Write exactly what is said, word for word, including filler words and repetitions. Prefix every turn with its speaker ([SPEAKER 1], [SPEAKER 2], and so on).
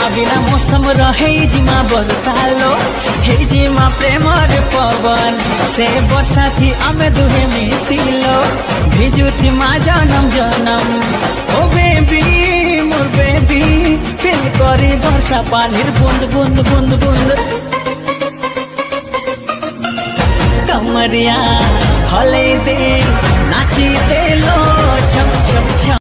[SPEAKER 1] अगिला मौसम रहे जिमा बरसालो हे जिमा प्रेमर पवन से वर्षा थी आमे दुहे मिसिलो भिजु थी मा जनम जनम ओ बेबी मोर बेबी फिल करी वर्षा पानीर बूंद बूंद बूंद बूंद कमरिया हले दे नाची दे लो छम छम छम।